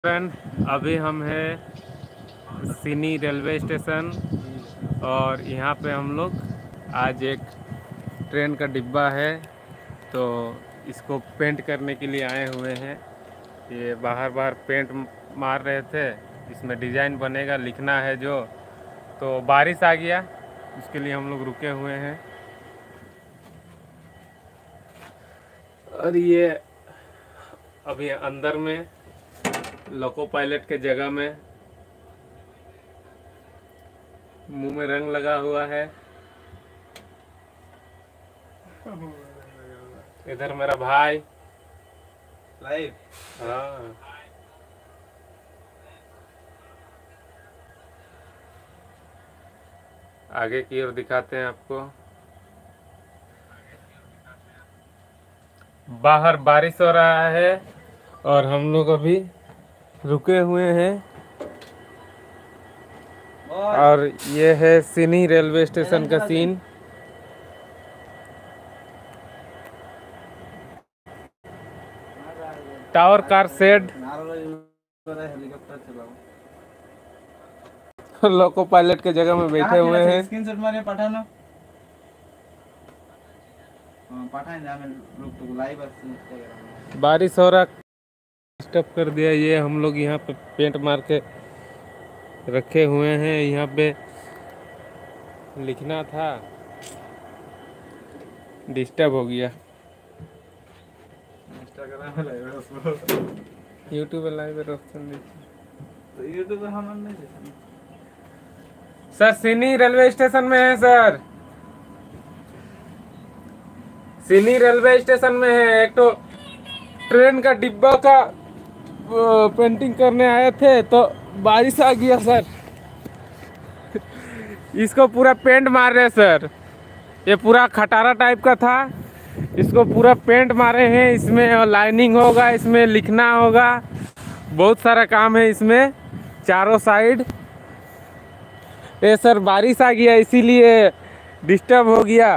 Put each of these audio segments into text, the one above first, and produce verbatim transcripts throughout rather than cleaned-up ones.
Friend, अभी हम हैं सिनी रेलवे स्टेशन और यहाँ पे हम लोग आज एक ट्रेन का डिब्बा है तो इसको पेंट करने के लिए आए हुए हैं। ये बाहर बाहर पेंट मार रहे थे, इसमें डिज़ाइन बनेगा, लिखना है जो। तो बारिश आ गया, इसके लिए हम लोग रुके हुए हैं। और ये अभी अंदर में लोको पायलट के जगह में मुंह में रंग लगा हुआ है। इधर मेरा भाई लाइव। हाँ, आगे की ओर दिखाते हैं आपको। बाहर बारिश हो रहा है और हम लोग अभी रुके हुए हैं। और ये है सिनी रेलवे स्टेशन का scene. Tower car shed, loco pilot के जगह में बैठे हुए हैं। स्क्रीनशॉट मारे पाठाना पाठाएंगे हमें लोग तो लाइव है। बारिश हो रहा, डिस्टर्ब कर दिया। ये हम लोग यहाँ पे पेंट मार के रखे हुए हैं। यहाँ पे लिखना था, डिस्टर्ब हो गया। इंस्टाग्राम पे लाइव है उसको, यूट्यूब पे लाइव ऑप्शन देखिए। तो यूट्यूब पे हम नहीं देखते सर। सिनी रेलवे स्टेशन में है सर, सिनी रेलवे स्टेशन में है। एक तो ट्रेन का डिब्बा का पेंटिंग करने आए थे तो बारिश आ गया सर। इसको पूरा पेंट मार रहे सर। ये पूरा खटारा टाइप का था, इसको पूरा पेंट मारे हैं। इसमें लाइनिंग होगा, इसमें लिखना होगा, बहुत सारा काम है इसमें चारों साइड। ये सर बारिश आ गया इसीलिए डिस्टर्ब हो गया।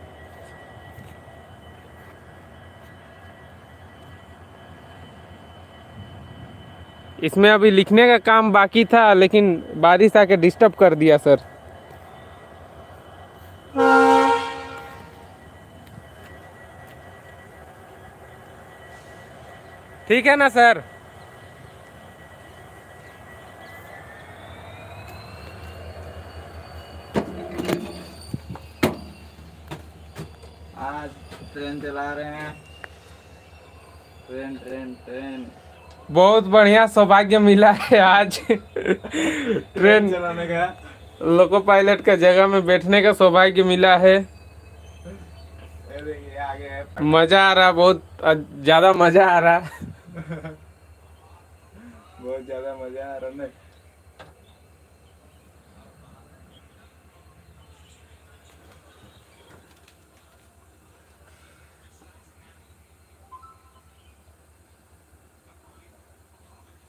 इसमें अभी लिखने का काम बाकी था लेकिन बारिश आके डिस्टर्ब कर दिया सर। ठीक है ना सर? आज ट्रेन चला रहे हैं। ट्रेन ट्रेन ट्रेन बहुत बढ़िया सौभाग्य मिला है आज ट्रेन चलाने का, लोको पायलट का जगह में बैठने का सौभाग्य मिला है। ये आगे है। मजा आ रहा, बहुत ज्यादा मजा आ रहा। बहुत ज्यादा मजा आ रहा है।